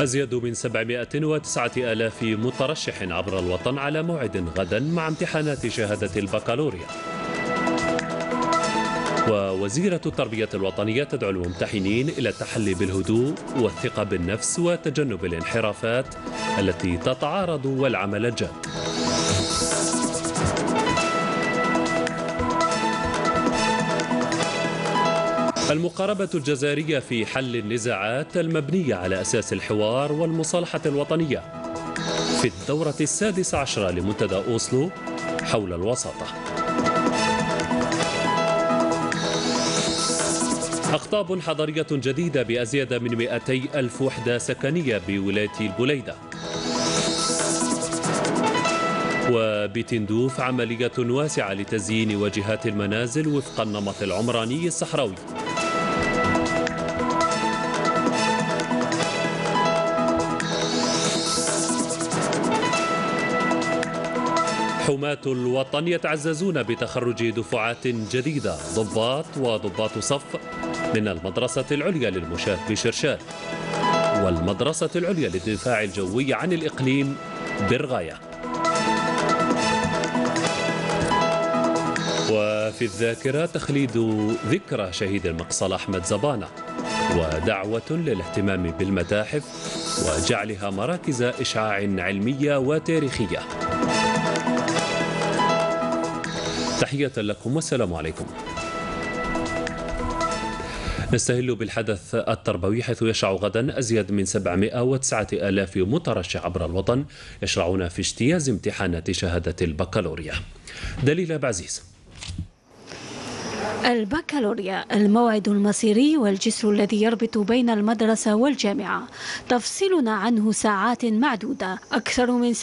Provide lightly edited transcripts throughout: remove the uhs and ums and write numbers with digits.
أزيد من 709 آلاف مترشح عبر الوطن على موعد غدا مع امتحانات شهادة البكالوريا. ووزيرة التربية الوطنية تدعو الممتحنين إلى التحلي بالهدوء والثقة بالنفس وتجنب الانحرافات التي تتعارض والعمل الجاد. المقاربة الجزائرية في حل النزاعات المبنية على أساس الحوار والمصالحة الوطنية في الدورة 16 لمنتدى أوسلو حول الوساطة. أقطاب حضرية جديدة بأزيد من 200 ألف وحدة سكنية بولاية البليدة. وبتندوف عملية واسعة لتزيين واجهات المنازل وفق النمط العمراني الصحراوي. حماة الوطن يتعززون بتخرج دفعات جديدة ضباط وضباط صف من المدرسة العليا للمشاة بشرشال والمدرسة العليا للدفاع الجوي عن الإقليم بالغاية. وفي الذاكرة تخليد ذكرى شهيد المقصل أحمد زبانة ودعوة للاهتمام بالمتاحف وجعلها مراكز إشعاع علمية وتاريخية. تحية لكم والسلام عليكم. نستهل بالحدث التربوي حيث يشرع غدا أزيد من 709 آلاف مترشح عبر الوطن يشرعون في اجتياز امتحانات شهادة البكالوريا. دليل بعزيز. البكالوريا الموعد المصيري والجسر الذي يربط بين المدرسة والجامعة، تفصلنا عنه ساعات معدودة. أكثر من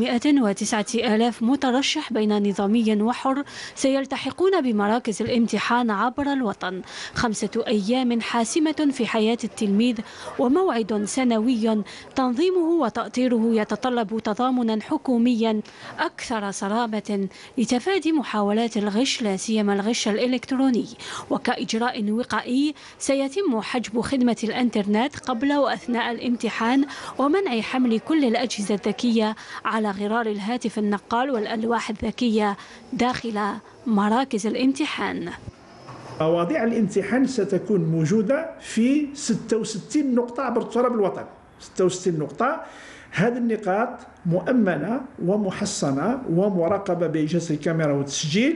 709 آلاف مترشح بين نظامي وحر سيلتحقون بمراكز الامتحان عبر الوطن. 5 أيام حاسمة في حياة التلميذ وموعد سنوي تنظيمه وتأطيره يتطلب تضامنا حكوميا أكثر صرامة لتفادي محاولات الغش، لا سيما الغش الإلكتروني. وكإجراء وقائي سيتم حجب خدمة الإنترنت قبل وأثناء الامتحان ومنع حمل كل الأجهزة الذكية على غرار الهاتف النقال والألواح الذكية داخل مراكز الامتحان. مواضيع الامتحان ستكون موجودة في 66 نقطة عبر تراب الوطن. 66 نقطة. هذه النقاط مؤمنة ومحصنة ومراقبة بأجهزة الكاميرا والتسجيل،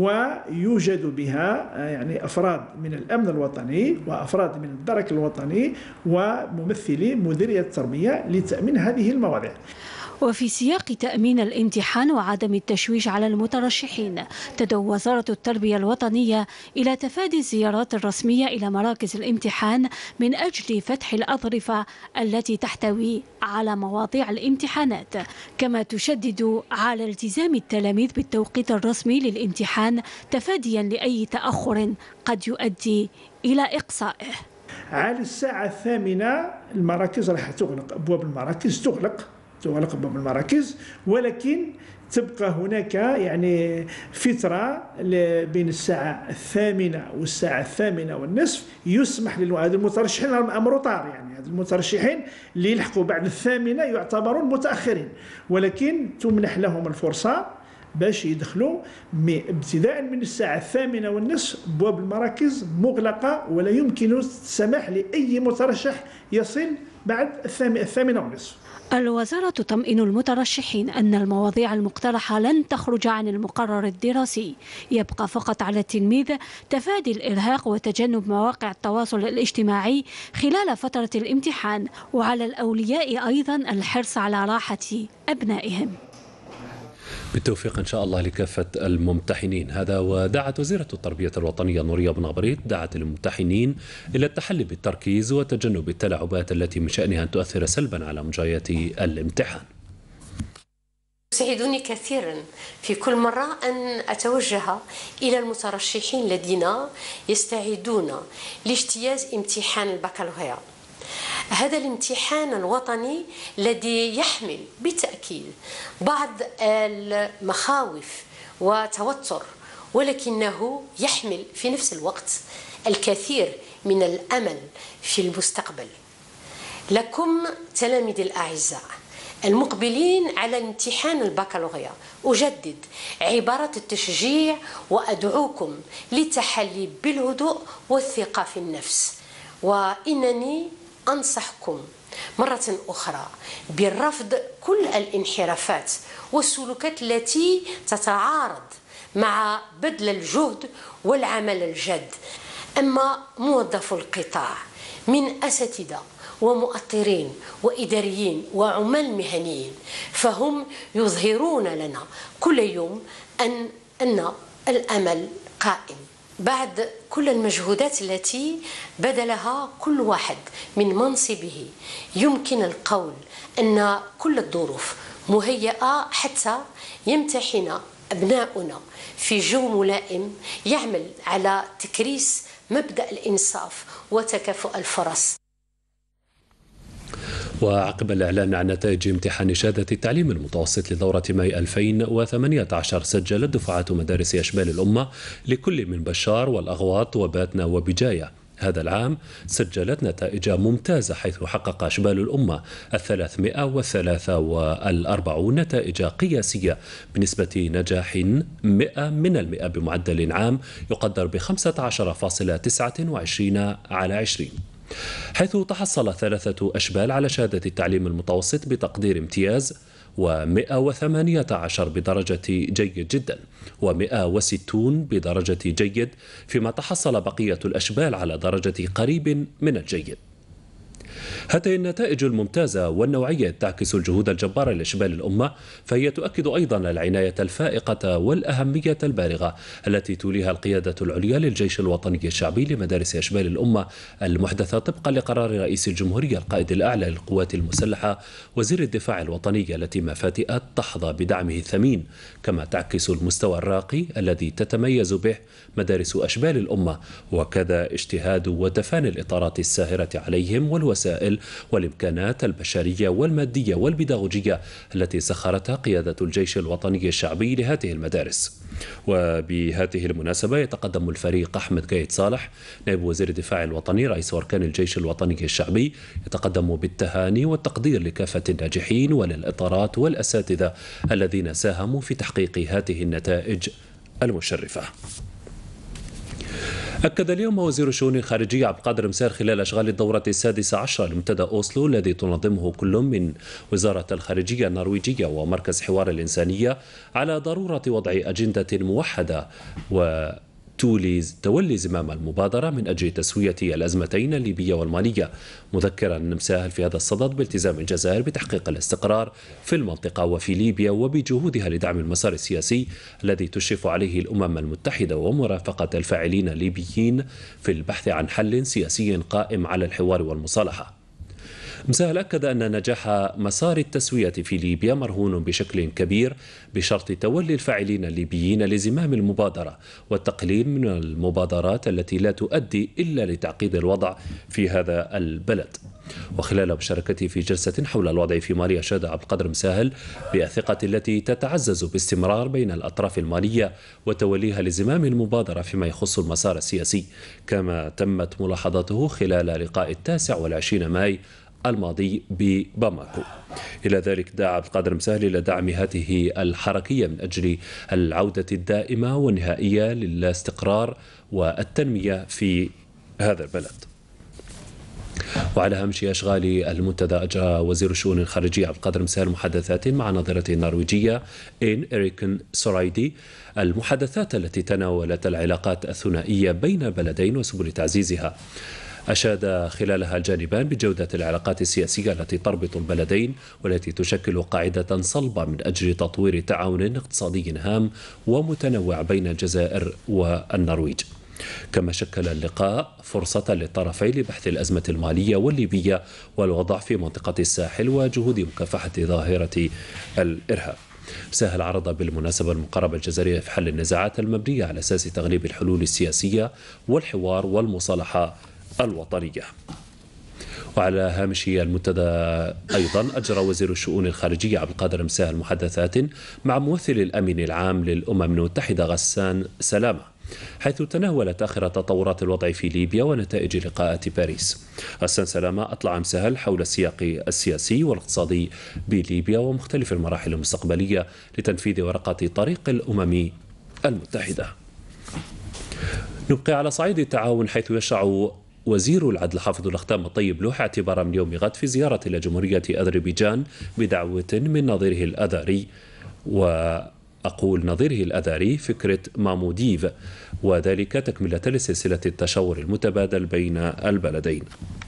ويوجد بها يعني أفراد من الأمن الوطني وأفراد من الدرك الوطني وممثلي مديرية التربية لتأمين هذه المواضيع. وفي سياق تأمين الامتحان وعدم التشويش على المترشحين، تدعو وزارة التربية الوطنية إلى تفادي الزيارات الرسمية إلى مراكز الامتحان من أجل فتح الأظرفة التي تحتوي على مواضيع الامتحانات، كما تشدد على التزام التلاميذ بالتوقيت الرسمي للامتحان تفاديا لأي تأخر قد يؤدي إلى إقصائه. على الساعة 8 المراكز راح تغلق، أبواب المراكز تغلق أبواب المراكز، ولكن تبقى هناك يعني فترة بين الساعة 8 والساعة 8:30 يسمح هذا المترشحين أمر طار، يعني هذا المترشحين اللي يلحقوا بعد 8 يعتبرون متأخرين، ولكن تمنح لهم الفرصة باش يدخلوا ابتداء من الساعة 8:30. أبواب المراكز مغلقة ولا يمكن السماح لأي مترشح يصل بعد 8:30. الوزارة تطمئن المترشحين أن المواضيع المقترحة لن تخرج عن المقرر الدراسي، يبقى فقط على التلميذ تفادي الإرهاق وتجنب مواقع التواصل الاجتماعي خلال فترة الامتحان، وعلى الأولياء أيضا الحرص على راحة أبنائهم. بالتوفيق إن شاء الله لكافة الممتحنين. هذا ودعت وزيرة التربية الوطنية نورية بن غبريت دعت الممتحنين إلى التحلي بالتركيز وتجنب التلاعبات التي من شأنها أن تؤثر سلبا على مجريات الامتحان. يسعدني كثيرا في كل مرة أن أتوجه إلى المترشحين الذين يستعدون لاجتياز امتحان البكالوريا. هذا الامتحان الوطني الذي يحمل بالتأكيد بعض المخاوف وتوتر، ولكنه يحمل في نفس الوقت الكثير من الأمل في المستقبل. لكم تلاميذي الأعزاء المقبلين على امتحان البكالوريا، أجدد عبارة التشجيع وأدعوكم للتحلي بالهدوء والثقة في النفس، وإنني أنصحكم مرة أخرى بالرفض كل الانحرافات والسلوكات التي تتعارض مع بذل الجهد والعمل الجاد. أما موظفو القطاع من أساتذة ومؤطرين وإداريين وعمال مهنيين فهم يظهرون لنا كل يوم أن الأمل قائم بعد كل المجهودات التي بذلها كل واحد من منصبه. يمكن القول أن كل الظروف مهيئة حتى يمتحن أبناؤنا في جو ملائم يعمل على تكريس مبدأ الإنصاف وتكافؤ الفرص. وعقب الإعلان عن نتائج امتحان شهادة التعليم المتوسط لدورة ماي 2018 سجلت دفعات مدارس أشبال الأمة لكل من بشار والأغواط وباتنا وبجاية هذا العام سجلت نتائج ممتازة، حيث حقق أشبال الأمة 343 نتائج قياسية بنسبة نجاح 100% بمعدل عام يقدر ب 15.29/20، حيث تحصل 3 أشبال على شهادة التعليم المتوسط بتقدير امتياز، و118 بدرجة جيد جدا، و160 بدرجة جيد، فيما تحصل بقية الأشبال على درجة قريب من الجيد. هذه النتائج الممتازة والنوعية تعكس الجهود الجبارة لأشبال الأمة، فهي تؤكد أيضا العناية الفائقة والأهمية البالغة التي توليها القيادة العليا للجيش الوطني الشعبي لمدارس أشبال الأمة المحدثة طبقا لقرار رئيس الجمهورية القائد الأعلى للقوات المسلحة وزير الدفاع الوطني التي مفاتئ تحظى بدعمه الثمين، كما تعكس المستوى الراقي الذي تتميز به مدارس أشبال الأمة، وكذا اجتهاد وتفاني الإطارات الساهرة عليهم والوسائل والإمكانات البشرية والمادية والبيداغوجية التي سخرتها قيادة الجيش الوطني الشعبي لهذه المدارس. وبهذه المناسبة يتقدم الفريق أحمد قايد صالح نائب وزير الدفاع الوطني رئيس أركان الجيش الوطني الشعبي يتقدم بالتهاني والتقدير لكافة الناجحين وللإطارات والأساتذة الذين ساهموا في تحقيق هذه النتائج المشرفة. أكد اليوم وزير الشؤون الخارجية عبد القادر مسار خلال أشغال الدورة 16 لمنتدى أوسلو الذي تنظمه كل من وزارة الخارجية النرويجية ومركز حوار الإنسانية على ضرورة وضع أجندة موحدة تولي زمام المبادرة من أجل تسوية الأزمتين الليبية والمالية، مذكرا مساهل في هذا الصدد بالتزام الجزائر بتحقيق الاستقرار في المنطقة وفي ليبيا وبجهودها لدعم المسار السياسي الذي تشرف عليه الأمم المتحدة ومرافقة الفاعلين الليبيين في البحث عن حل سياسي قائم على الحوار والمصالحة. مساهل أكد أن نجاح مسار التسوية في ليبيا مرهون بشكل كبير بشرط تولي الفاعلين الليبيين لزمام المبادرة والتقليل من المبادرات التي لا تؤدي إلا لتعقيد الوضع في هذا البلد. وخلال مشاركته في جلسة حول الوضع في مالي أشاد عبد القادر مساهل بالثقة التي تتعزز باستمرار بين الأطراف المالية وتوليها لزمام المبادرة فيما يخص المسار السياسي، كما تمت ملاحظته خلال لقاء 29 ماي الماضي بباماكو. إلى ذلك دعا عبد القادر مساهل إلى دعم هذه الحركية من أجل العودة الدائمة والنهائية للاستقرار والتنمية في هذا البلد. وعلى هامش أشغال المنتدى أجرى وزير الشؤون الخارجية عبد القادر مساهل محادثات مع نظيرته النرويجية إريكن سورايدي، المحادثات التي تناولت العلاقات الثنائية بين البلدين وسبل تعزيزها. أشاد خلالها الجانبان بجودة العلاقات السياسية التي تربط البلدين والتي تشكل قاعدة صلبة من أجل تطوير تعاون اقتصادي هام ومتنوع بين الجزائر والنرويج. كما شكل اللقاء فرصة للطرفين لبحث الأزمة المالية والليبية والوضع في منطقة الساحل وجهود مكافحة ظاهرة الإرهاب. مساهل عرض بالمناسبة المقاربة الجزائرية في حل النزاعات المبنية على أساس تغليب الحلول السياسية والحوار والمصالحة الوطنية. وعلى هامش المنتدى أيضا أجرى وزير الشؤون الخارجية عبد القادر مساهل محادثات مع ممثل الأمين العام للأمم المتحدة غسان سلامة حيث تناولت آخر تطورات الوضع في ليبيا ونتائج لقاءات باريس. غسان سلامة أطلع مسهل حول السياق السياسي والاقتصادي بليبيا ومختلف المراحل المستقبلية لتنفيذ ورقة طريق الأمم المتحدة. نبقي على صعيد التعاون، حيث يشرع وزير العدل حافظ الأختام الطيب لوح اعتبارا من يوم غد في زيارة إلى جمهورية أذربيجان بدعوة من نظيره الأذري، وأقول نظيره الأذري فكرة ماموديف، وذلك تكملة لسلسلة التشاور المتبادل بين البلدين.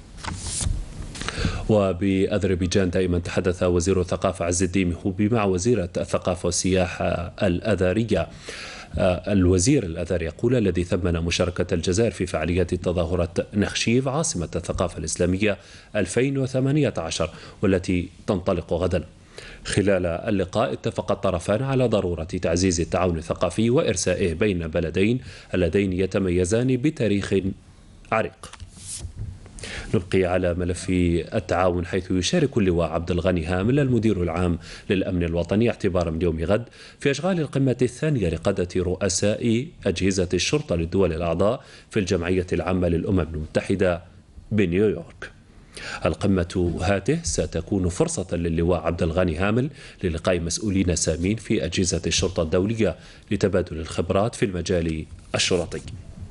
وبأذربيجان دائما تحدث وزير الثقافة عز الدين مهوبي مع وزيرة الثقافة والسياحة الأذرية. الوزير الأذري يقول الذي ثمن مشاركة الجزائر في فعاليات تظاهرة نخشيف عاصمة الثقافة الإسلامية 2018 والتي تنطلق غدا. خلال اللقاء اتفق الطرفان على ضرورة تعزيز التعاون الثقافي وإرسائه بين بلدين اللذين يتميزان بتاريخ عريق. نبقي على ملف التعاون، حيث يشارك اللواء عبد الغني هامل المدير العام للأمن الوطني اعتبارا من يوم غد في أشغال القمة الثانية لقادة رؤساء أجهزة الشرطة للدول الأعضاء في الجمعية العامة للأمم المتحدة بنيويورك. القمة هاته ستكون فرصة للواء عبد الغني هامل للقاء مسؤولين سامين في أجهزة الشرطة الدولية لتبادل الخبرات في المجال الشرطي.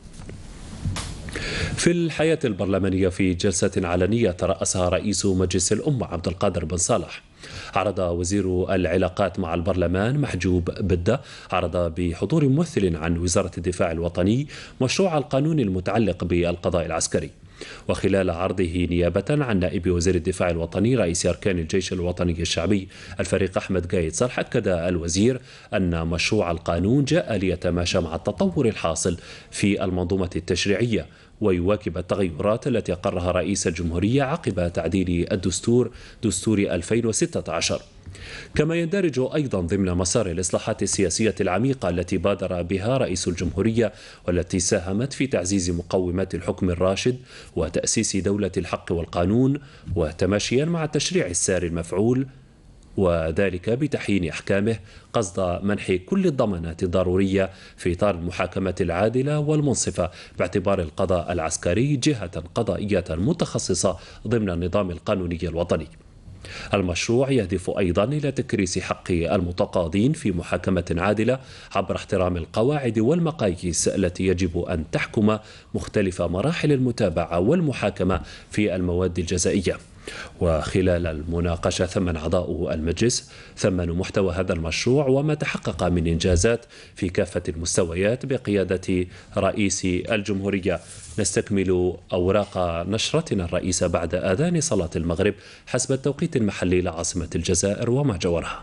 في الحياة البرلمانية، في جلسة علنية ترأسها رئيس مجلس الأمة عبد القادر بن صالح، عرض وزير العلاقات مع البرلمان محجوب بدة بحضور ممثل عن وزارة الدفاع الوطني مشروع القانون المتعلق بالقضاء العسكري. وخلال عرضه نيابة عن نائب وزير الدفاع الوطني رئيس أركان الجيش الوطني الشعبي الفريق أحمد قايد صالح، أكد الوزير أن مشروع القانون جاء ليتماشى مع التطور الحاصل في المنظومة التشريعية ويواكب التغيرات التي أقرها رئيس الجمهورية عقب تعديل دستور 2016. كما يندرج أيضا ضمن مسار الإصلاحات السياسية العميقة التي بادر بها رئيس الجمهورية والتي ساهمت في تعزيز مقومات الحكم الراشد وتأسيس دولة الحق والقانون، وتماشيا مع التشريع الساري المفعول، وذلك بتحيين أحكامه قصد منح كل الضمانات الضرورية في إطار المحاكمة العادلة والمنصفة، باعتبار القضاء العسكري جهة قضائية متخصصة ضمن النظام القانوني الوطني. المشروع يهدف أيضا إلى تكريس حق المتقاضين في محاكمة عادلة عبر احترام القواعد والمقاييس التي يجب أن تحكم مختلف مراحل المتابعة والمحاكمة في المواد الجزائية. وخلال المناقشة ثمن أعضاء المجلس محتوى هذا المشروع وما تحقق من إنجازات في كافة المستويات بقيادة رئيس الجمهورية. نستكمل أوراق نشرتنا الرئيسة بعد آذان صلاة المغرب حسب التوقيت المحلي لعاصمة الجزائر وما جاورها.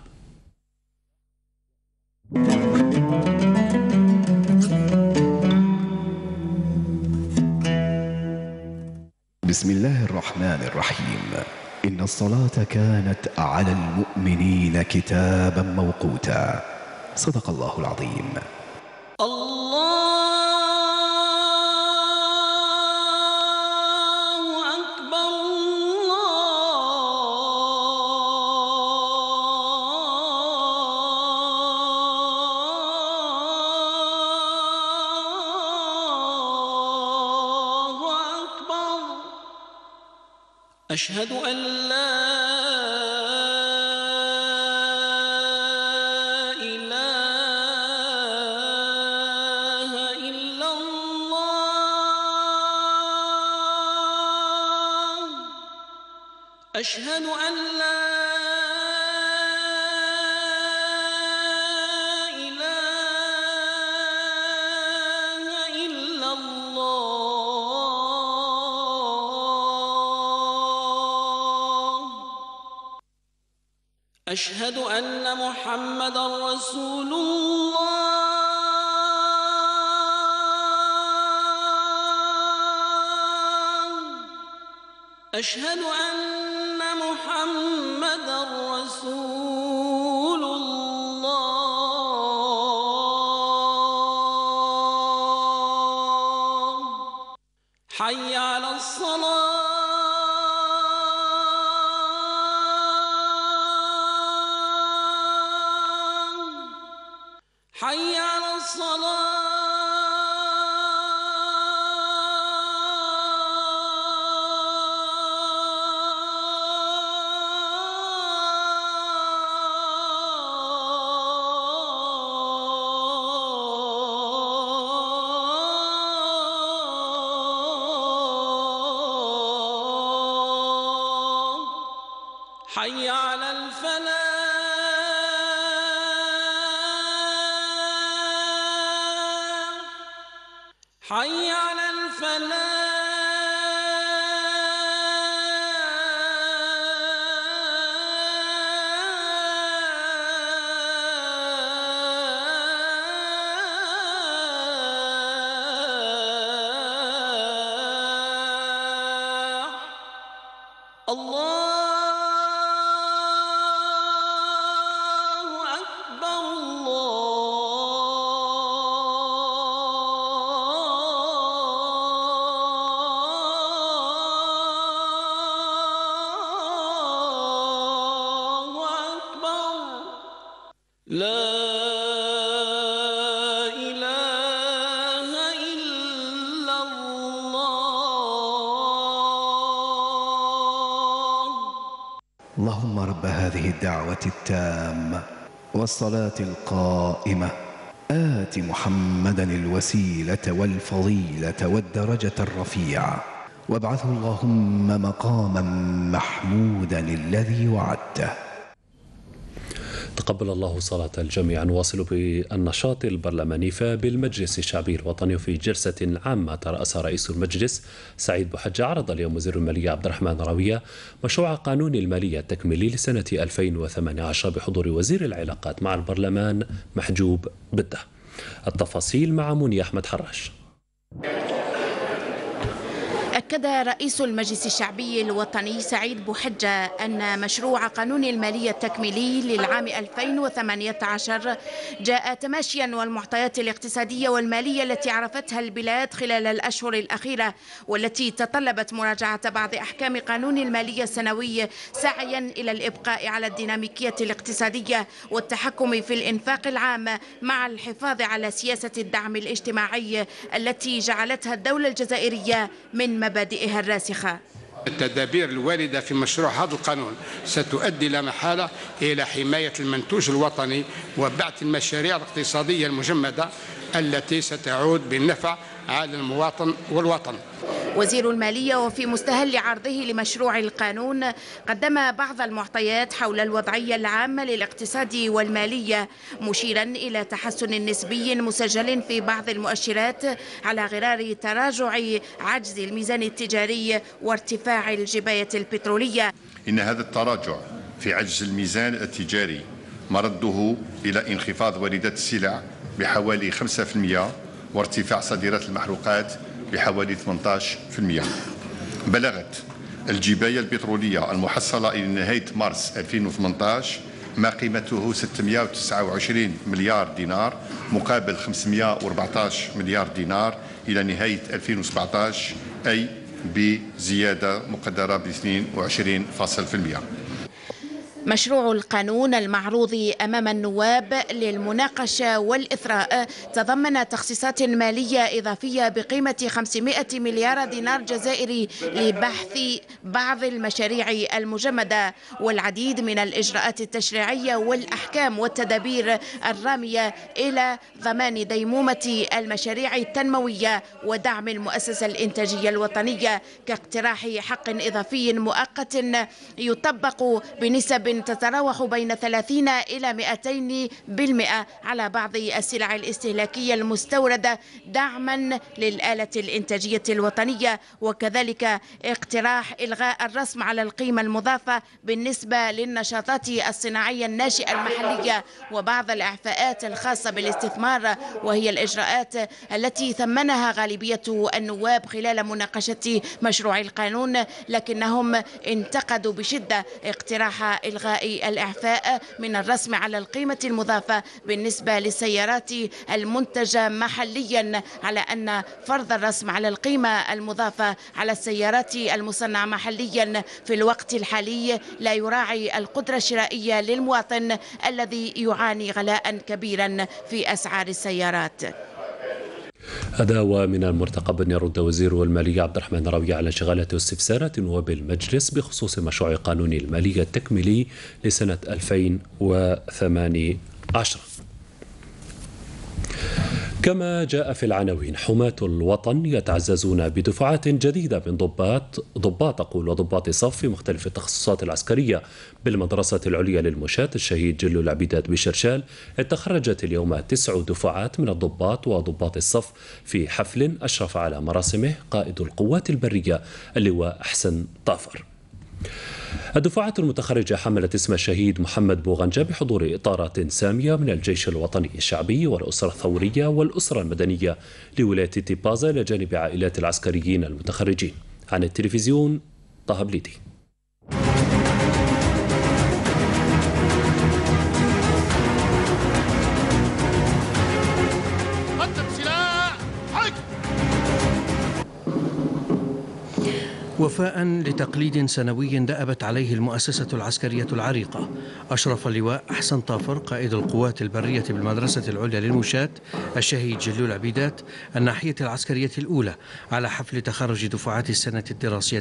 بسم الله الرحمن الرحيم. إن الصلاة كانت على المؤمنين كتابا موقوتا. صدق الله العظيم. أشهد أن لا إله إلا الله. أشهد أن لا أشهد أن محمدًا رسول الله. أشهد أن محمدًا رسول الله. حي على الصلاة. حي على الصلاة. حي على الفلاح حي على الفلاح اللهم رب هذه الدعوة التامة والصلاة القائمة آت محمدا الوسيلة والفضيلة والدرجة الرفيعة وابعثه اللهم مقاما محمودا الذي وعدته. تقبل الله صلاة الجميع. نواصل بالنشاط البرلماني. فبالمجلس الشعبي الوطني وفي جلسة عامة ترأس رئيس المجلس سعيد بوحجة عرض اليوم وزير المالية عبد الرحمن راوية مشروع قانون المالية التكميلي لسنة 2018 بحضور وزير العلاقات مع البرلمان محجوب بده. التفاصيل مع منى أحمد حراش. أكد رئيس المجلس الشعبي الوطني سعيد بوحجة أن مشروع قانون المالية التكميلي للعام 2018 جاء تماشيا والمعطيات الاقتصادية والمالية التي عرفتها البلاد خلال الأشهر الأخيرة والتي تطلبت مراجعة بعض أحكام قانون المالية السنوي سعيا إلى الإبقاء على الديناميكية الاقتصادية والتحكم في الإنفاق العام مع الحفاظ على سياسة الدعم الاجتماعي التي جعلتها الدولة الجزائرية من مبادئها الراسخة. التدابير الواردة في مشروع هذا القانون ستؤدي لا محالة إلى حماية المنتوج الوطني وبعث المشاريع الاقتصادية المجمدة التي ستعود بالنفع على المواطن والوطن. وزير المالية وفي مستهل عرضه لمشروع القانون قدم بعض المعطيات حول الوضعية العامة للاقتصاد والمالية مشيرا إلى تحسن نسبي مسجل في بعض المؤشرات على غرار تراجع عجز الميزان التجاري وارتفاع الجباية البترولية. إن هذا التراجع في عجز الميزان التجاري مرده إلى انخفاض واردات السلع بحوالي 5% وارتفاع صادرات المحروقات بحوالي 18%. بلغت الجباية البترولية المحصلة إلى نهاية مارس 2018 ما قيمته 629 مليار دينار مقابل 514 مليار دينار إلى نهاية 2017 أي بزيادة مقدرة ب 22%. مشروع القانون المعروض أمام النواب للمناقشة والإثراء تضمن تخصيصات مالية إضافية بقيمة 500 مليار دينار جزائري لبحث بعض المشاريع المجمدة والعديد من الإجراءات التشريعية والأحكام والتدابير الرامية إلى ضمان ديمومة المشاريع التنموية ودعم المؤسسة الإنتاجية الوطنية كاقتراح حق إضافي مؤقت يطبق بنسب تتراوح بين 30 إلى 200% على بعض السلع الاستهلاكية المستوردة دعما للآلة الإنتاجية الوطنية، وكذلك اقتراح إلغاء الرسم على القيمة المضافة بالنسبة للنشاطات الصناعية الناشئة المحلية وبعض الإعفاءات الخاصة بالاستثمار، وهي الإجراءات التي ثمنها غالبية النواب خلال مناقشة مشروع القانون، لكنهم انتقدوا بشدة اقتراح إلغاء الإعفاء من الرسم على القيمة المضافة بالنسبة للسيارات المنتجة محليا، على أن فرض الرسم على القيمة المضافة على السيارات المصنعة محليا في الوقت الحالي لا يراعي القدرة الشرائية للمواطن الذي يعاني غلاء كبيرا في أسعار السيارات. هذا ومن المرتقب أن يرد وزير المالية عبد الرحمن راوية على انشغالات واستفسارات نواب المجلس بخصوص مشروع قانون المالية التكميلي لسنة 2018. كما جاء في العناوين: حماة الوطن يتعززون بدفعات جديدة من ضباط صف في مختلف التخصصات العسكرية بالمدرسة العليا للمشاة الشهيد جلو العبيدات بشرشال. تخرجت اليوم 9 دفعات من الضباط وضباط الصف في حفل أشرف على مراسمه قائد القوات البرية اللواء أحسن طافر. الدفعات المتخرجة حملت اسم الشهيد محمد بوغنجة بحضور إطارات سامية من الجيش الوطني الشعبي والأسرة الثورية والأسرة المدنية لولاية تيبازا إلى جانب عائلات العسكريين المتخرجين. عن التلفزيون طه بليدي. وفاء لتقليد سنوي دأبت عليه المؤسسة العسكرية العريقة، أشرف اللواء أحسن طافر قائد القوات البرية بالمدرسة العليا للمشاة الشهيد جلو العبيدات الناحية العسكرية الأولى على حفل تخرج دفعات السنة الدراسية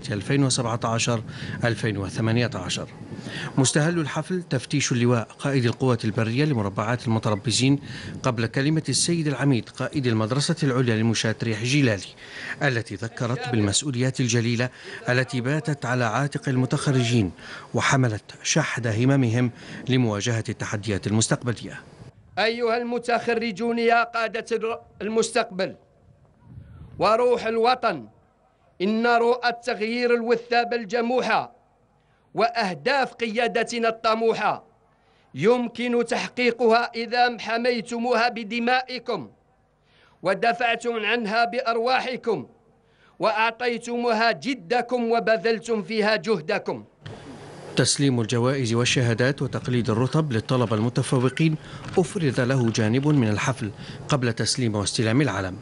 2017-2018. مستهل الحفل تفتيش اللواء قائد القوات البرية لمربعات المتربصين قبل كلمة السيد العميد قائد المدرسة العليا للمشاة ريح جلالي، التي ذكرت بالمسؤوليات الجليلة التي باتت على عاتق المتخرجين وحملت شحذ هممهم لمواجهة التحديات المستقبلية. أيها المتخرجون يا قادة المستقبل وروح الوطن، إن رؤى التغيير الوثاب الجموحة وأهداف قيادتنا الطموحة يمكن تحقيقها إذا حميتموها بدمائكم ودفعتم عنها بأرواحكم وأعطيتموها جدكم وبذلتم فيها جهدكم. تسليم الجوائز والشهادات وتقليد الرتب للطلبة المتفوقين أفرز له جانب من الحفل قبل تسليم واستلام العلم.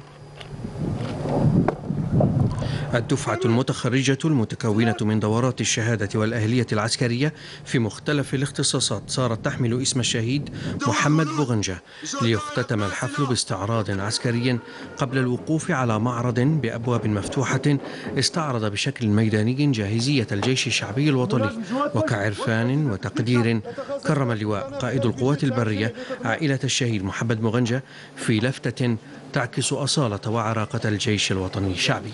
الدفعة المتخرجة المتكونة من دورات الشهادة والأهلية العسكرية في مختلف الاختصاصات صارت تحمل اسم الشهيد محمد بوغنجة، ليختتم الحفل باستعراض عسكري قبل الوقوف على معرض بأبواب مفتوحة استعرض بشكل ميداني جاهزية الجيش الشعبي الوطني. وكعرفان وتقدير كرم اللواء قائد القوات البرية عائلة الشهيد محمد بوغنجة في لفتة تعكس أصالة وعراقة الجيش الوطني الشعبي.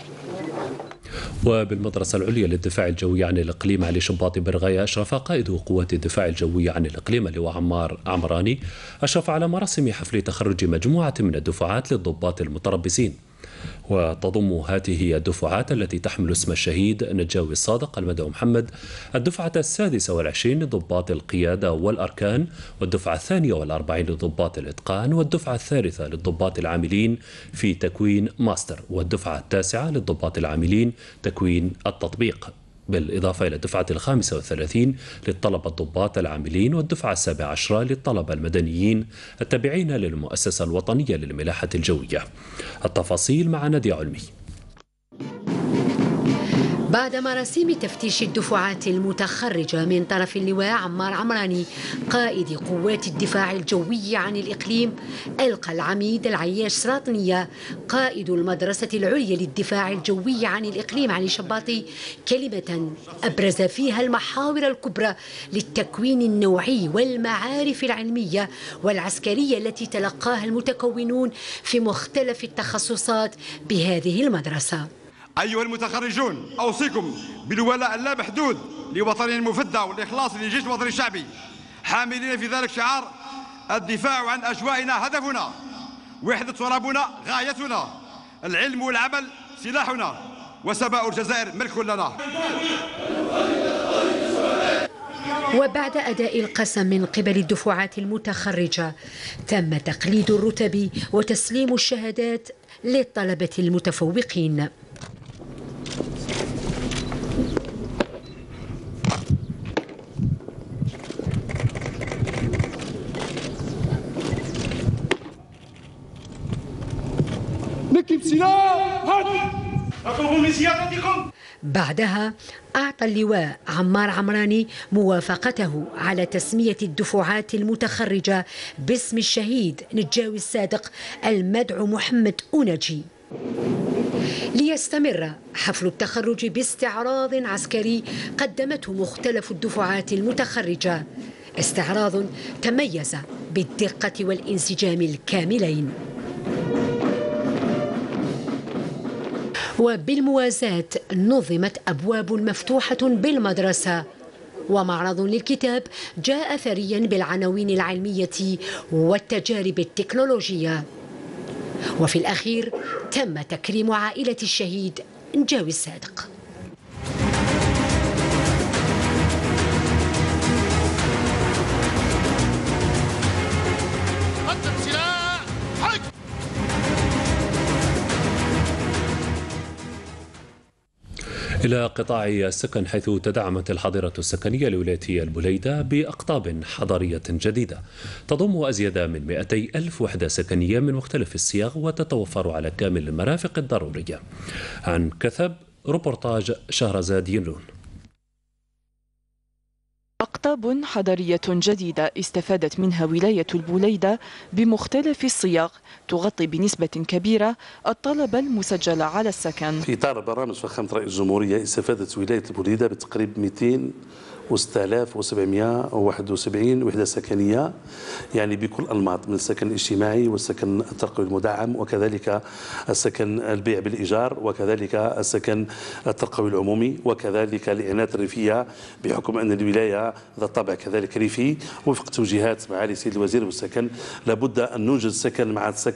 وبالمدرسة العليا للدفاع الجوي عن الإقليم علي شباطي برغاية أشرف قائد قوات الدفاع الجوي عن الإقليم اللواء عمار عمراني أشرف على مراسم حفل تخرج مجموعة من الدفعات للضباط المتربصين. وتضم هذه الدفعات التي تحمل اسم الشهيد نجاوي الصادق المدعو محمد الدفعة 26 لضباط القيادة والأركان، والدفعة 42 لضباط الإتقان، والدفعة 3 للضباط العاملين في تكوين ماستر، والدفعة 9 للضباط العاملين تكوين التطبيق، بالإضافة إلى الدفعة 35 للطلبة الضباط العاملين، والدفعة 17 للطلبة المدنيين التابعين للمؤسسة الوطنية للملاحة الجوية. التفاصيل مع نادي علمي. بعد مراسم تفتيش الدفعات المتخرجة من طرف اللواء عمار عمراني قائد قوات الدفاع الجوي عن الإقليم، ألقى العميد العياش سراطنية قائد المدرسة العليا للدفاع الجوي عن الإقليم علي شباطي كلمة أبرز فيها المحاور الكبرى للتكوين النوعي والمعارف العلمية والعسكرية التي تلقاها المتكونون في مختلف التخصصات بهذه المدرسة. أيها المتخرجون، أوصيكم بالولاء اللامحدود لوطننا المفدى والإخلاص للجيش الوطني الشعبي، حاملين في ذلك شعار الدفاع عن أجوائنا هدفنا، وحدة ترابنا غايتنا، العلم والعمل سلاحنا، وسماء الجزائر ملك لنا. وبعد أداء القسم من قبل الدفعات المتخرجة تم تقليد الرتب وتسليم الشهادات للطلبة المتفوقين. بعدها أعطى اللواء عمار عمراني موافقته على تسمية الدفعات المتخرجة باسم الشهيد نجاوي الصادق المدعو محمد أونجي، ليستمر حفل التخرج باستعراض عسكري قدمته مختلف الدفعات المتخرجة، استعراض تميز بالدقة والانسجام الكاملين. وبالموازاة نظمت أبواب مفتوحة بالمدرسة، ومعرض للكتاب جاء ثريا بالعناوين العلمية والتجارب التكنولوجية. وفي الأخير تم تكريم عائلة الشهيد جاوي الصادق. إلى قطاع السكن، حيث تدعمت الحاضرة السكنية لولاية البليدة بأقطاب حضرية جديدة تضم أزيد من 200 ألف وحدة سكنية من مختلف الصيغ، وتتوفر على كامل المرافق الضرورية. عن كثب ريبورتاج شهرزاد ينون. أقطاب حضرية جديدة استفادت منها ولاية البليدة بمختلف الصيغ، تغطي بنسبة كبيرة الطلب المسجل على السكن. في إطار برامج فخامة رئيس الجمهورية استفادت ولاية البليدة بتقريب 206,771 وحدة سكنية، يعني بكل أنماط، من السكن الاجتماعي والسكن الترقوي المدعم، وكذلك السكن البيع بالإيجار، وكذلك السكن الترقوي العمومي، وكذلك الإعانات الريفية، بحكم أن الولاية ذات طابع كذلك ريفي. وفق توجيهات معالي سيد الوزير والسكن لابد أن نوجد سكن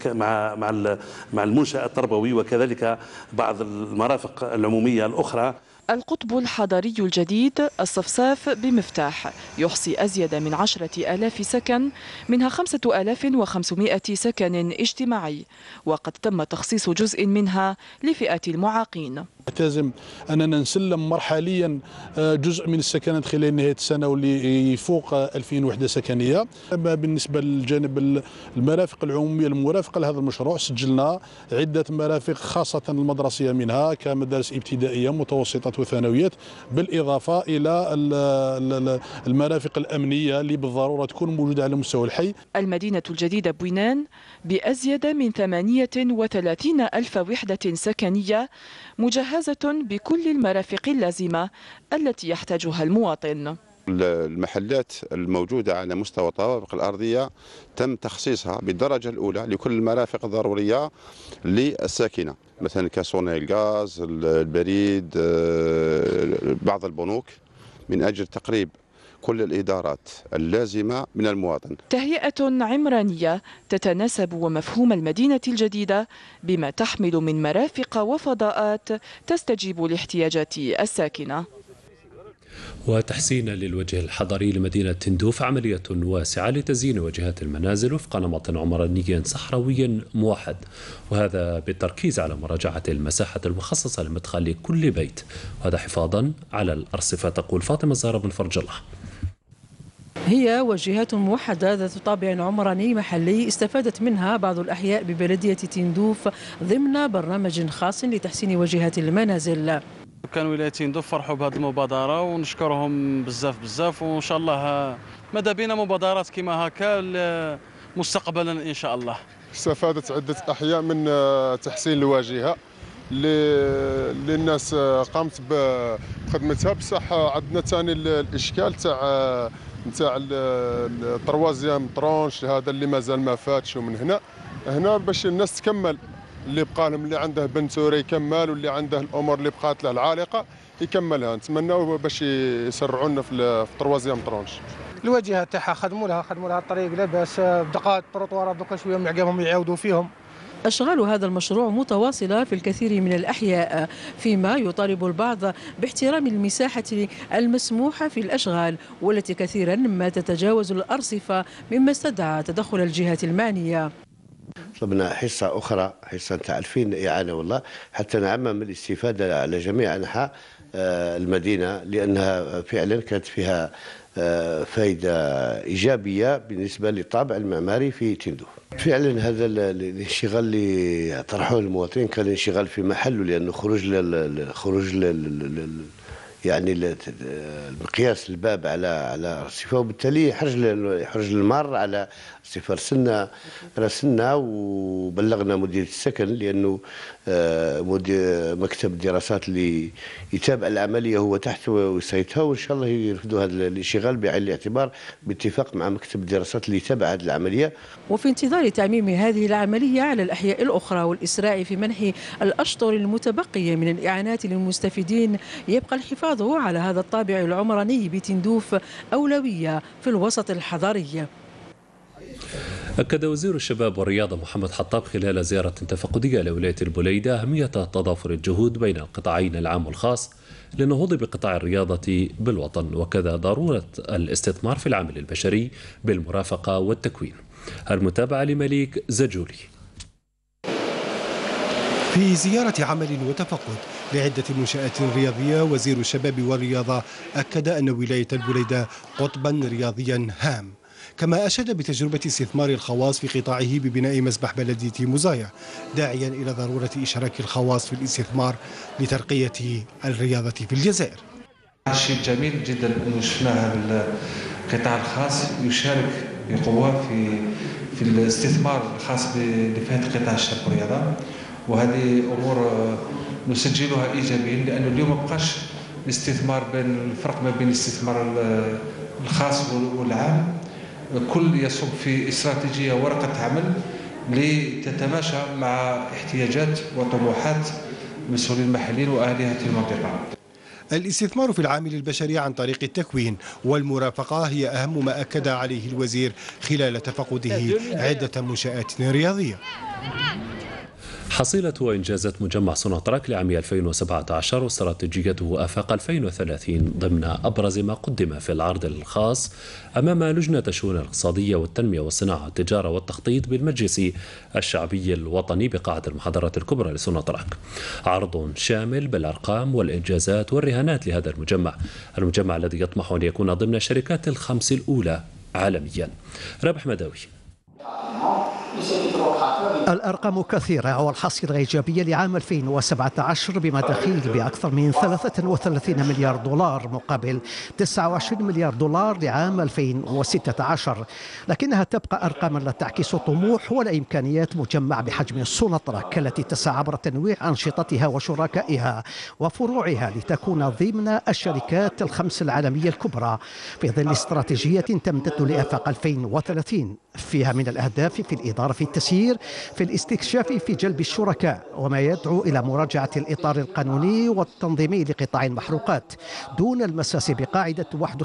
مع المنشأ التربوي، وكذلك بعض المرافق العمومية الأخرى. القطب الحضري الجديد الصفصاف بمفتاح يحصي أزيد من 10,000 سكن، منها 5,500 سكن اجتماعي، وقد تم تخصيص جزء منها لفئة المعاقين. لازم أننا نسلم مرحليا جزء من السكنات خلال نهاية السنة واللي يفوق 2000 وحدة سكنية. بالنسبة للجانب المرافق العمومية المرافقة لهذا المشروع، سجلنا عدة مرافق خاصة المدرسية منها كمدارس ابتدائية متوسطة وثانويات، بالإضافة إلى المرافق الأمنية اللي بالضرورة تكون موجودة على مستوى الحي. المدينة الجديدة بوينان بأزيد من 38 ألف وحدة سكنية مجهزة بكل المرافق اللازمة التي يحتاجها المواطن. المحلات الموجودة على مستوى الطوابق الأرضية تم تخصيصها بالدرجة الأولى لكل المرافق الضرورية للساكنة، مثلا كصناعي الغاز، البريد، بعض البنوك، من أجل تقريب كل الإدارات اللازمة من المواطن. تهيئة عمرانية تتناسب ومفهوم المدينة الجديدة بما تحمل من مرافق وفضاءات تستجيب لاحتياجات الساكنة. وتحسينا للوجه الحضري لمدينة تندوف، عملية واسعة لتزيين واجهات المنازل وفق نمط عمراني صحراوي موحد، وهذا بالتركيز على مراجعة المساحة المخصصة لمدخل كل بيت، وهذا حفاظا على الأرصفة. تقول فاطمة الزهراء بن فرج الله. هي واجهات موحدة ذات طابع عمراني محلي استفادت منها بعض الأحياء ببلدية تندوف ضمن برنامج خاص لتحسين واجهات المنازل. كان ولاية تندوف فرحوا بهذه المبادرة ونشكرهم بزاف، وإن شاء الله ماذا بينا مبادرات كما هكا مستقبلا إن شاء الله. استفادت عدة أحياء من تحسين الواجهة اللي الناس قامت بخدمتها، بصح عندنا ثاني الإشكال نتاع التروازيام طرونش هذا اللي مازال ما فاتش، ومن هنا باش الناس تكمل، اللي بقى لهم اللي عنده بنتورة يكمل، واللي عنده الامور اللي بقات له العالقه يكملها. نتمناو باش يسرعوا لنا في التروازيام طرونش. الواجهه تاعها خدموا لها الطريق لاباس، بدقات التروطوارات دوكا شويه من عقابهم يعاودوا فيهم. أشغال هذا المشروع متواصلة في الكثير من الأحياء، فيما يطالب البعض باحترام المساحة المسموحة في الأشغال، والتي كثيرا ما تتجاوز الأرصفة، مما استدعى تدخل الجهات المعنية. طلبنا حصة أخرى، حصة نتاع 2000 إعانة والله، حتى نعمم الاستفادة على جميع أنحاء المدينة، لأنها فعلا كانت فيها فائدة إيجابية بالنسبة للطابع المعماري في تندوف. فعلا هذا الانشغال اللي طرحوه المواطنين كان انشغال في محله، لأنه خروج يعني مقياس الباب على ارتفاعه، وبالتالي يحرج المار على ارتفاع راسلنا وبلغنا مديريه السكن، لانه مكتب الدراسات اللي يتابع العمليه هو تحت وسيتها، وان شاء الله يرفضوا هذا الانشغال بعين الاعتبار باتفاق مع مكتب الدراسات اللي يتابع هذه العمليه. وفي انتظار تعميم هذه العمليه على الاحياء الاخرى والاسراع في منح الاشطر المتبقيه من الاعانات للمستفيدين، يبقى الحفاظ على هذا الطابع العمراني بتندوف اولويه في الوسط الحضري. أكد وزير الشباب والرياضة محمد حطاب خلال زيارة تفقدية لولاية البليدة أهمية تضافر الجهود بين القطاعين العام والخاص للنهوض بقطاع الرياضة بالوطن، وكذا ضرورة الاستثمار في العامل البشري بالمرافقة والتكوين. المتابعة لمليك زجولي. في زيارة عمل وتفقد لعدة منشآت رياضية، وزير الشباب والرياضة أكد أن ولاية البليدة قطبا رياضيا هام، كما أشاد بتجربة استثمار الخواص في قطاعه ببناء مسبح بلدية مزايا، داعيا إلى ضرورة إشراك الخواص في الاستثمار لترقية الرياضة في الجزائر. شيء جميل جدا أنه شفنا القطاع الخاص يشارك بقوة في الاستثمار الخاص لفئة قطاع الشباب والرياضة، وهذه أمور نسجلها إيجابيا، لأنه اليوم ما بقاش الاستثمار بين الفرق ما بين الاستثمار الخاص والعام، كل يصب في استراتيجية ورقة عمل لتتماشى مع احتياجات وطموحات المسؤولين المحليين وأهلية المنطقة. الاستثمار في العامل البشري عن طريق التكوين والمرافقة هي أهم ما أكد عليه الوزير خلال تفقده عدة منشآت رياضية. حصيلة وإنجازات مجمع سوناتراك لعام 2017 واستراتيجيته آفاق 2030 ضمن أبرز ما قدم في العرض الخاص أمام لجنة الشؤون الاقتصادية والتنمية والصناعة والتجارة والتخطيط بالمجلس الشعبي الوطني بقاعة المحاضرات الكبرى لسوناتراك. عرض شامل بالأرقام والإنجازات والرهانات لهذا المجمع الذي يطمح أن يكون ضمن الشركات الخمس الأولى عالميا. رابح مداوي. الأرقام كثيرة والحصيلة إيجابية لعام 2017 بمداخيل بأكثر من 33 مليار دولار مقابل 29 مليار دولار لعام 2016، لكنها تبقى أرقاما لا تعكس طموح ولا إمكانيات مجمع بحجم سوناتراك التي تسعى عبر تنويع أنشطتها وشركائها وفروعها لتكون ضمن الشركات الخمس العالمية الكبرى في ظل استراتيجية تمتد لآفاق 2030 فيها من الأهداف في الإدارة في التسيير في الاستكشاف في جلب الشركاء، وما يدعو إلى مراجعة الإطار القانوني والتنظيمي لقطاع المحروقات دون المساس بقاعدة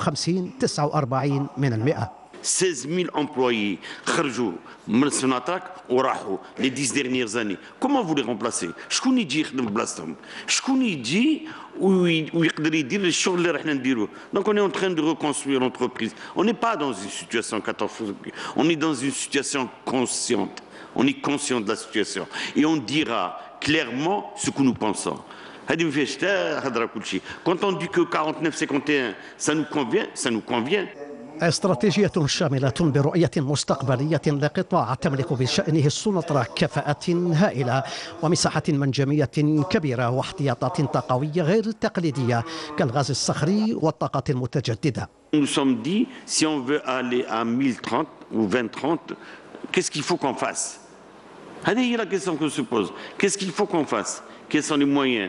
51-49 من المئة. 16 000 employés خرجوا من سوناتراك وراحوا لي 10 dernières années. Comment vous les remplacez؟ شكون يجي يخدم بلاصتهم؟ شكون يجي ويقدر يدير الشغل اللي راحنا نديروه؟ Donc on est en train de reconstruire l'entreprise. On n'est pas dans une situation catastrophique. On est dans une situation consciente. On est conscient de la situation et on dira clairement ce que nous pensons. هذه ما فيهاش حتى هضره كل شيء. Quand on dit que 49-51 ça nous convient. استراتيجية شاملة برؤية مستقبلية لقطاع تملك بشأنه السوناتراك كفاءات هائلة ومساحة منجمية كبيرة واحتياطات طاقوية غير تقليدية كالغاز الصخري والطاقة المتجددة. Nous sommes dit si on veut aller à 1030 ou 2030, qu'est-ce qu'il faut qu'on fasse? هذه هي la question qu'on se pose. Qu'est-ce qu'il faut qu'on fasse? Quels sont les moyens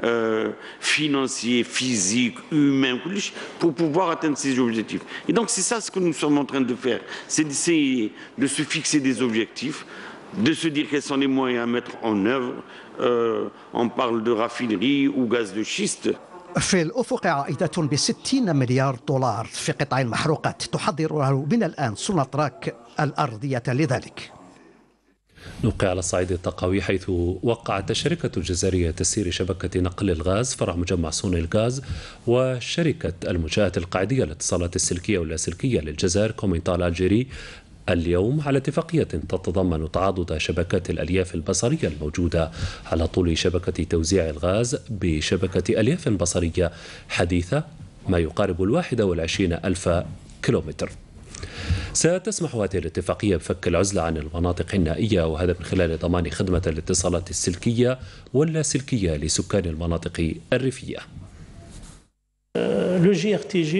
financiers, physiques, humains, pour pouvoir atteindre ces objectifs. Et donc c'est ça ce que nous sommes en train de faire, c'est d'essayer de se fixer des objectifs, de se dire quels sont les moyens à mettre en œuvre. On parle de raffinerie ou gaz de schiste. في الأفق عائدة ب60 مليار دولار في قطاع المحروقات تحضر من الآن سوناتراك الأرضية لذلك. نوقع على الصعيد الطاقوي، حيث وقعت الشركة الجزائرية تسيير شبكة نقل الغاز فرع مجمع سوني الغاز وشركة المنشآت القاعدية للاتصالات السلكية واللاسلكية للجزائر كومينتال الجيري اليوم على اتفاقية تتضمن تعاضد شبكات الألياف البصرية الموجودة على طول شبكة توزيع الغاز بشبكة ألياف بصرية حديثة ما يقارب 21,000 كيلومتر. ستسمح هذه الاتفاقية بفك العزلة عن المناطق النائية، وهذا من خلال ضمان خدمة الاتصالات السلكية واللاسلكية لسكان المناطق الريفية. Le GRTG,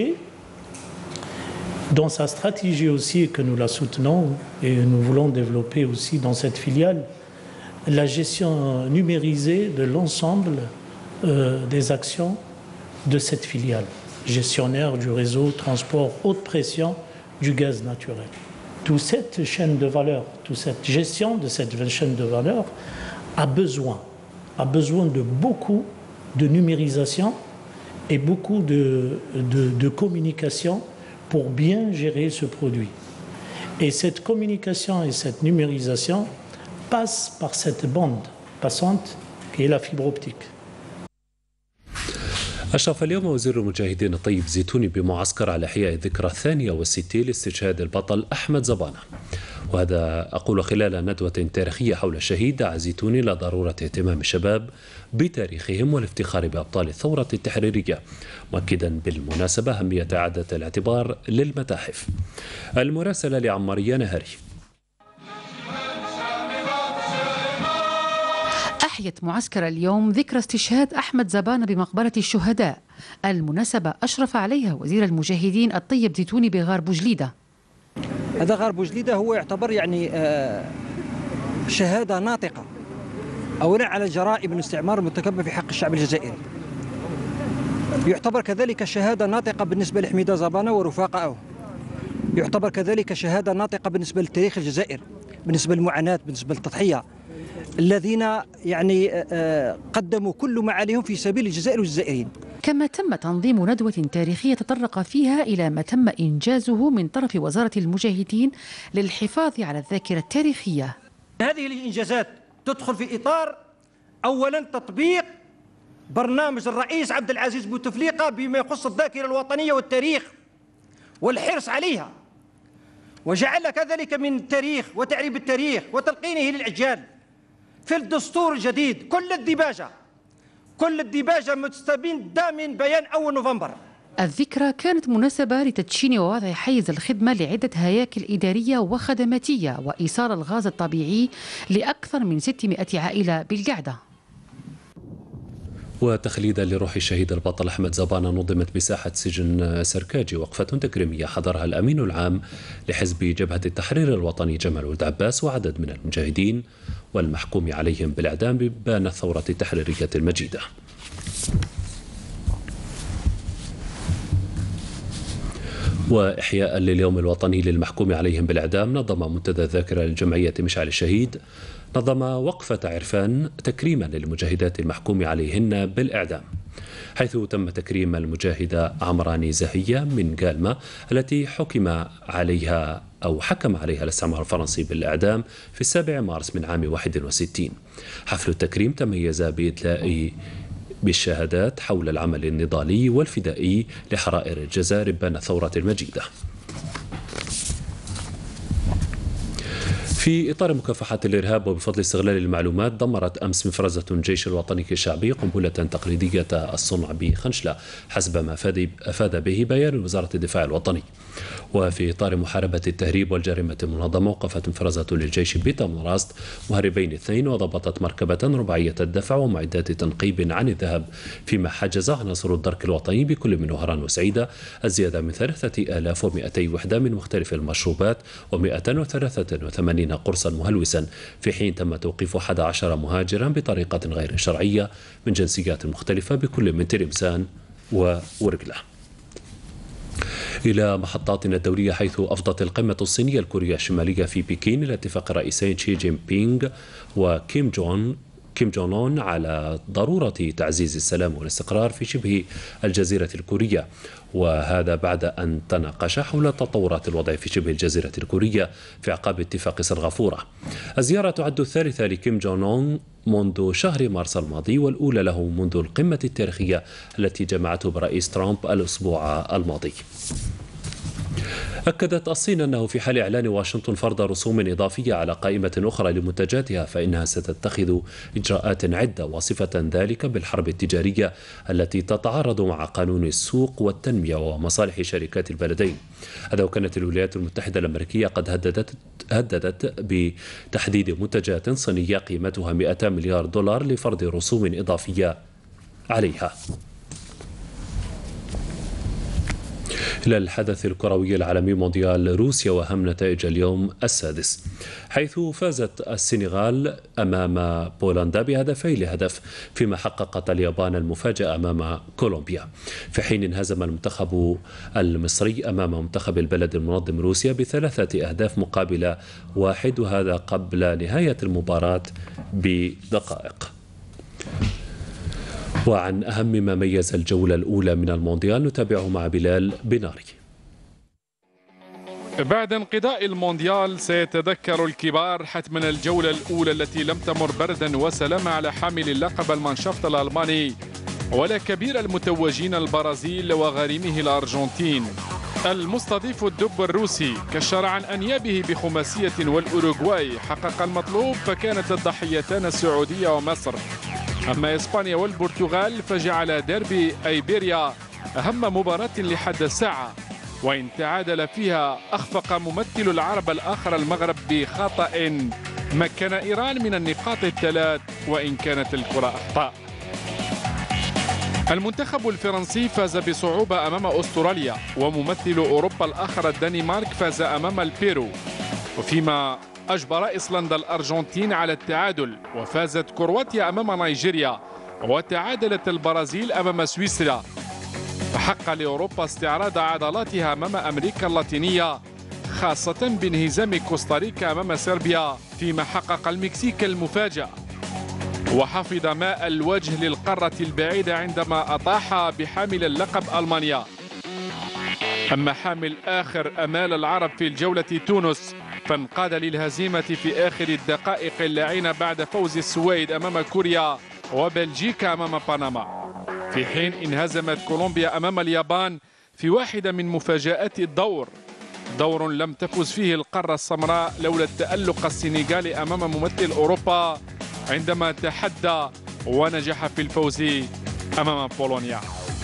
dans sa stratégie aussi, que nous la soutenons et nous voulons développer aussi dans cette filiale, la gestion numérisée de l'ensemble des actions de cette filiale, gestionnaire du réseau transport haute pression du gaz naturel. Toute cette chaîne de valeur, toute cette gestion de cette chaîne de valeur a besoin de beaucoup de numérisation et beaucoup de communication pour bien gérer ce produit. Et cette communication et cette numérisation passent par cette bande passante qui est la fibre optique. أشرف اليوم وزير المجاهدين الطيب زيتوني بمعسكر على إحياء الذكرى 62 لاستشهاد البطل أحمد زبانة، وهذا أقول خلال ندوة تاريخية حول الشهيد. دعا زيتوني إلى ضرورة اهتمام الشباب بتاريخهم والافتخار بأبطال الثورة التحريرية، مؤكدا بالمناسبة أهمية إعادة الاعتبار للمتاحف. المراسلة لعمارية نهاري. أحيت معسكر اليوم ذكرى استشهاد أحمد زبانة بمقبرة الشهداء. المناسبة أشرف عليها وزير المجاهدين الطيب زيتوني بغار بوجليدة. هذا غار بوجليدة هو يعتبر يعني شهادة ناطقة أولا على جرائم الاستعمار المرتكبة في حق الشعب الجزائري. يعتبر كذلك شهادة ناطقة بالنسبة لحميدة زبانة ورفاقائه. يعتبر كذلك شهادة ناطقة بالنسبة لتاريخ الجزائر، بالنسبة للمعاناة، بالنسبة للتضحية، الذين يعني قدموا كل ما عليهم في سبيل الجزائر والجزائريين. كما تم تنظيم ندوة تاريخية تطرق فيها إلى ما تم إنجازه من طرف وزارة المجاهدين للحفاظ على الذاكرة التاريخية. هذه الإنجازات تدخل في إطار أولا تطبيق برنامج الرئيس عبد العزيز بوتفليقة بما يخص الذاكرة الوطنية والتاريخ والحرص عليها، وجعل كذلك من التاريخ وتعريب التاريخ وتلقينه للأجيال في الدستور الجديد. كل الديباجة مستبدة من بيان أول نوفمبر. الذكرى كانت مناسبة لتدشين ووضع حيز الخدمة لعدة هياكل إدارية وخدماتية وإيصال الغاز الطبيعي لأكثر من 600 عائلة بالقعدة. وتخليدا لروح الشهيد البطل أحمد زبانة نظمت بساحة سجن سركاجي وقفة تكريمية حضرها الأمين العام لحزب جبهة التحرير الوطني جمال ولد عباس وعدد من المجاهدين والمحكوم عليهم بالإعدام ببان الثورة التحريرية المجيدة. وإحياء لليوم الوطني للمحكوم عليهم بالإعدام نظم منتدى الذاكرة للجمعية مشعل الشهيد نظم وقفة عرفان تكريما للمجاهدات المحكوم عليهن بالإعدام، حيث تم تكريم المجاهدة عمراني زهية من جالما التي حكم عليها الاستعمار الفرنسي بالإعدام في 7 مارس من عام 61. حفل التكريم تميز بإتلاء بالشهادات حول العمل النضالي والفدائي لحرائر الجزائر بان الثورة المجيدة. في إطار مكافحة الإرهاب وبفضل استغلال المعلومات، دمرت أمس مفرزة الجيش الوطني الشعبي قنبلة تقليدية الصنع بخنشلة حسب ما أفاد به بيان وزارة الدفاع الوطني. وفي إطار محاربة التهريب والجريمة المنظمة، وقفت مفرزة للجيش بتمراست مهربين 2 وضبطت مركبة رباعية الدفع ومعدات تنقيب عن الذهب، فيما حجز عناصر الدرك الوطني بكل من وهران وسعيدة الزيادة من 3200 وحدة من مختلف المشروبات و183 قرصا مهلوسا، في حين تم توقيف 11 مهاجرا بطريقة غير شرعية من جنسيات مختلفة بكل من تلمسان وورقلة. إلى محطاتنا الدولية، حيث أفضت القمة الصينية الكورية الشمالية في بكين إلى اتفاق الرئيسين شي جين بينغ وكيم جون أون على ضرورة تعزيز السلام والاستقرار في شبه الجزيرة الكورية، وهذا بعد أن تناقش حول تطورات الوضع في شبه الجزيرة الكورية في أعقاب اتفاق سنغافورة. الزيارة تعد الثالثة لكيم جون أون منذ شهر مارس الماضي، والأولى له منذ القمة التاريخية التي جمعته برئيس ترامب الأسبوع الماضي. أكدت الصين أنه في حال إعلان واشنطن فرض رسوم إضافية على قائمة أخرى لمنتجاتها فإنها ستتخذ إجراءات عدة، واصفة ذلك بالحرب التجارية التي تتعارض مع قانون السوق والتنمية ومصالح شركات البلدين. هذا وكانت الولايات المتحدة الأمريكية قد هددت بتحديد منتجات صينية قيمتها 200 مليار دولار لفرض رسوم إضافية عليها. إلى الحدث الكروي العالمي مونديال روسيا وأهم نتائج اليوم السادس، حيث فازت السنغال أمام بولندا ب2-1 فيما حققت اليابان المفاجأة أمام كولومبيا، في حين انهزم المنتخب المصري أمام منتخب البلد المنظم روسيا ب3 مقابل 1، وهذا قبل نهاية المباراة بدقائق. وعن أهم ما ميز الجولة الأولى من المونديال نتابعه مع بلال بناري. بعد انقضاء المونديال سيتذكر الكبار حتما الجولة الأولى التي لم تمر بردا وسلام على حامل اللقب المانشافت الألماني ولا كبير المتوجين البرازيل وغريمه الأرجنتين. المستضيف الدب الروسي كشر عن أنيابه بخماسية، والأوروغواي حقق المطلوب فكانت الضحيتان السعودية ومصر. أما إسبانيا والبرتغال فجعل ديربي أيبيريا أهم مباراة لحد الساعة، وإن تعادل فيها أخفق ممثل العرب الآخر المغرب بخطأ مكن إيران من النقاط ال3 وإن كانت الكرة أخطاء. المنتخب الفرنسي فاز بصعوبة أمام أستراليا، وممثل أوروبا الآخر الدنمارك فاز أمام البيرو، وفيما أجبر إيسلندا الأرجنتين على التعادل، وفازت كرواتيا أمام نيجيريا، وتعادلت البرازيل أمام سويسرا. فحق لأوروبا استعراض عضلاتها أمام أمريكا اللاتينية، خاصة بانهزام كوستاريكا أمام صربيا، فيما حقق المكسيك المفاجأة وحفظ ماء الوجه للقارة البعيدة عندما أطاح بحامل اللقب ألمانيا. أما حامل آخر أمال العرب في الجولة تونس فانقاد للهزيمة في آخر الدقائق اللعينة بعد فوز السويد أمام كوريا وبلجيكا أمام بنما، في حين انهزمت كولومبيا أمام اليابان في واحدة من مفاجآت الدور، دور لم تفز فيه القارة السمراء لولا التألق السنغالي أمام ممثل أوروبا عندما تحدى ونجح في الفوز أمام بولونيا.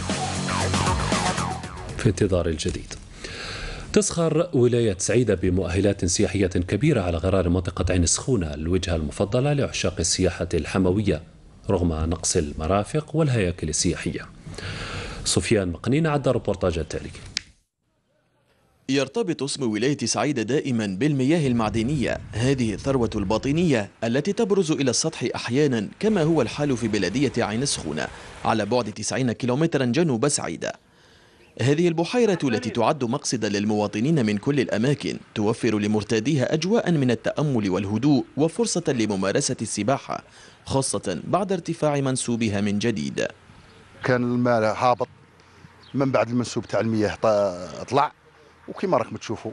في انتظار الجديد. تسخر ولاية سعيدة بمؤهلات سياحية كبيرة على غرار منطقة عين سخونة، الوجهة المفضلة لعشاق السياحة الحموية رغم نقص المرافق والهياكل السياحية. سفيان مقنين عد الربورتاج التالي. يرتبط اسم ولاية سعيدة دائما بالمياه المعدنية، هذه الثروة الباطنية التي تبرز إلى السطح أحيانا كما هو الحال في بلدية عين سخونة على بعد 90 كيلومترا جنوب سعيدة. هذه البحيرة التي تعد مقصدا للمواطنين من كل الأماكن توفر لمرتاديها أجواء من التأمل والهدوء وفرصة لممارسة السباحة، خاصة بعد ارتفاع منسوبها من جديد. كان الماء هابط من بعد المنسوب تاع المياه طلع، وكما راكم تشوفوا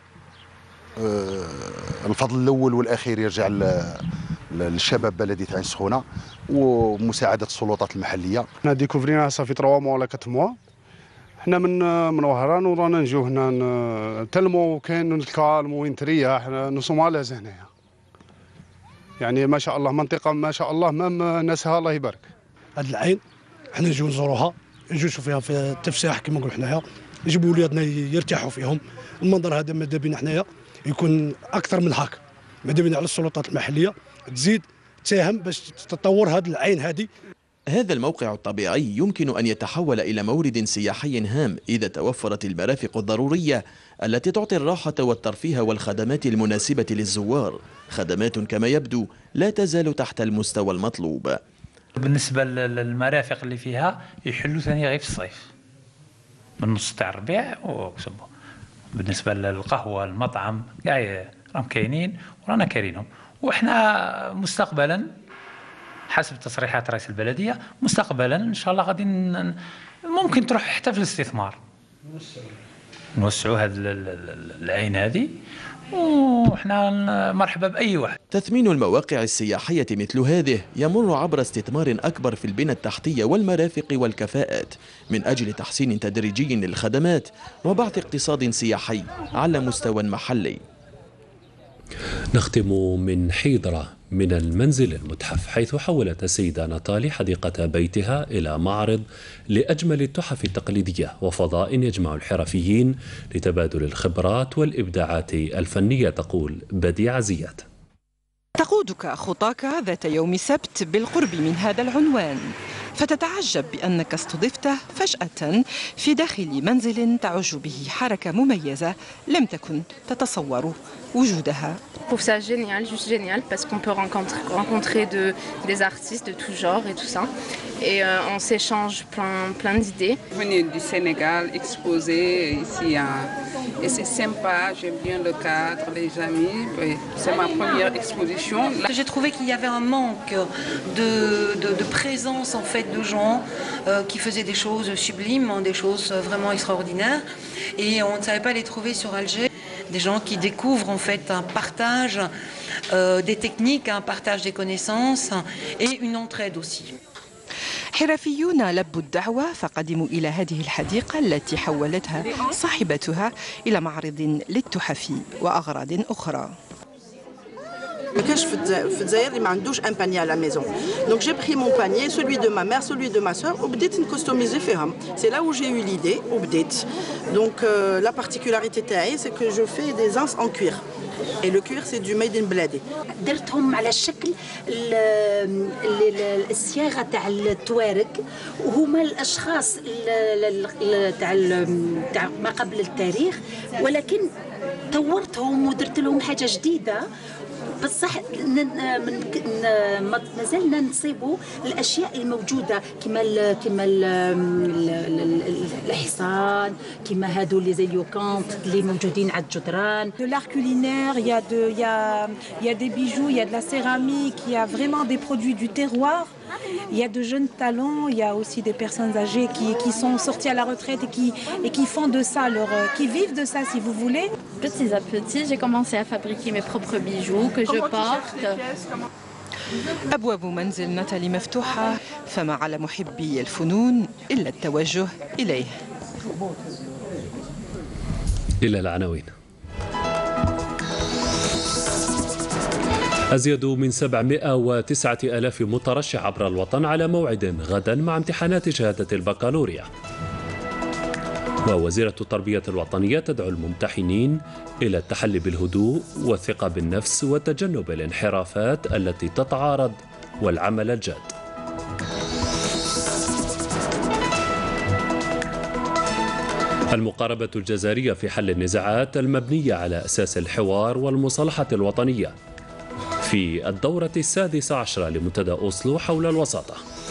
الفضل الأول والأخير يرجع للشباب بلدية عين سخونة ومساعدة السلطات المحلية. حنا ديكوفرينا صافي 3 موا ولا 4 موا، حنا من وهران ورانا نجيو هنا تلمو كاين الكالم وين تريح، نو سوم الاز هنايا، يعني ما شاء الله منطقة ما شاء الله مام ناسها الله يبارك. هاد العين حنا نجيو نزوروها، نجيو نشوفوا فيها في التفسيح كما نقولوا حنايا، يجيبوا ولادنا يرتاحوا فيهم. المنظر هذا ماذا بينا حنايا يكون اكثر من هكا، ماذا بينا على السلطات المحليه تزيد تساهم باش تطور هذه العين هذه. هذا الموقع الطبيعي يمكن أن يتحول إلى مورد سياحي هام إذا توفرت المرافق الضرورية التي تعطي الراحة والترفيه والخدمات المناسبة للزوار، خدمات كما يبدو لا تزال تحت المستوى المطلوب. بالنسبة للمرافق اللي فيها يحلوا ثاني غير في الصيف من نص تاع الربيع وكسبوا. بالنسبة للقهوة المطعم كاع راهم كاينين ورانا كارينهم، وإحنا مستقبلا حسب تصريحات رئيس البلدية مستقبلا إن شاء الله غادي ممكن تروح حتى في الاستثمار، نوسعوا هذه العين هذه، وإحنا مرحبا بأي واحد. تثمين المواقع السياحية مثل هذه يمر عبر استثمار أكبر في البنى التحتية والمرافق والكفاءات من أجل تحسين تدريجي للخدمات وبعث اقتصاد سياحي على مستوى محلي. نختم من حيدرة من المنزل المتحف، حيث حولت السيدة ناتالي حديقة بيتها إلى معرض لأجمل التحف التقليدية وفضاء يجمع الحرفيين لتبادل الخبرات والإبداعات الفنية، تقول بديعة زياد. تقودك خطاك ذات يوم سبت بالقرب من هذا العنوان، فتتعجب بأنك استضفته فجأة في داخل منزل تعج به حركة مميزة لم تكن تتصور وجودها. Je trouve ça génial, juste génial, parce qu'on peut rencontrer des artistes de tout genre et tout ça. Et on s'échange plein d'idées. Venir du Sénégal, exposer ici, et c'est sympa, j'aime bien le cadre, les amis. C'est ma première exposition. J'ai trouvé qu'il y avait un manque de présence en fait de gens qui faisaient des choses sublimes, des choses vraiment extraordinaires. Et on ne savait pas les trouver sur Alger. Des gens qui découvrent en fait un partage des techniques, un partage des connaissances et une entraide aussi. حرفيون لبوا الدعوة فقدموا إلى هذه الحديقة التي حولتها صاحبتها إلى معرض للتحف وأغراض أخرى. ما كانش في الجزائر اللي ما عندوش ان بانيي على ميزون دونك جي بري مون بانيي سولوي دو ما مير سولوي دو ما سور وبديت نكوستوميزي فيهم سي لا و جي يو ليدي وبديت دونك لا بارتيكولاريتي تاعي سي كو جو في دي زانس ان كوير اي لو كوير سي دو ميد ان بلادي درتهم على الشكل الصياغه تاع التوارك وهما الاشخاص تاع ما قبل التاريخ ولكن طورتهم ودرت لهم حاجه جديده بصح مازلنا نصيبوا الاشياء الموجوده كما الحصان كما هادو لي زيوكانت اللي موجودين على الجدران. De l'art culinaire, il y a des bijoux, il y a de la céramique, il y a vraiment des produits du terroir. Il y a de jeunes talents, il y a aussi des personnes âgées qui sont sorties à la retraite et qui font de ça qui vivent de ça si vous voulez. Petit à petit, j'ai commencé à fabriquer mes propres bijoux que je porte. أبواب منزل ناتالي مفتوحة فما على محبي الفنون إلا التوجه إليه. إلى العناوين. أزيد من 709,000 مترشح عبر الوطن على موعد غدا مع امتحانات شهادة البكالوريا. ووزيرة التربية الوطنية تدعو الممتحنين إلى التحلي بالهدوء والثقة بالنفس وتجنب الانحرافات التي تتعارض والعمل الجاد. المقاربة الجزائرية في حل النزاعات المبنية على أساس الحوار والمصالحة الوطنية في الدورة 16 لمنتدى أوسلو حول الوساطة.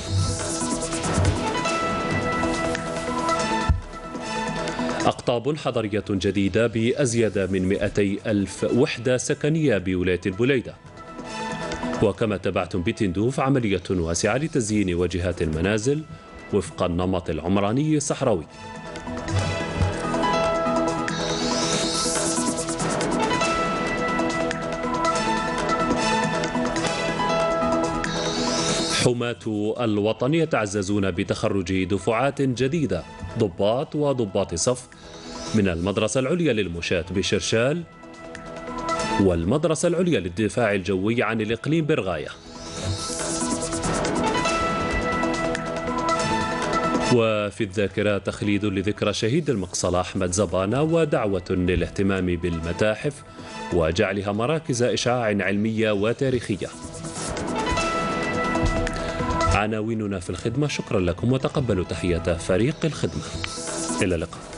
أقطاب حضرية جديدة بأزيد من 200,000 وحدة سكنية بولاية البليدة. وكما تبعتم بتندوف عملية واسعة لتزيين واجهات المنازل وفق النمط العمراني الصحراوي. حماة الوطن يتعززون بتخرج دفعات جديدة ضباط وضباط صف من المدرسة العليا للمشاة بشرشال والمدرسة العليا للدفاع الجوي عن الإقليم برغاية. وفي الذاكرة تخليد لذكرى شهيد المقصلة أحمد زبانة ودعوة للاهتمام بالمتاحف وجعلها مراكز إشعاع علمية وتاريخية. عناويننا في الخدمة. شكرا لكم وتقبلوا تحيات فريق الخدمة. إلى اللقاء.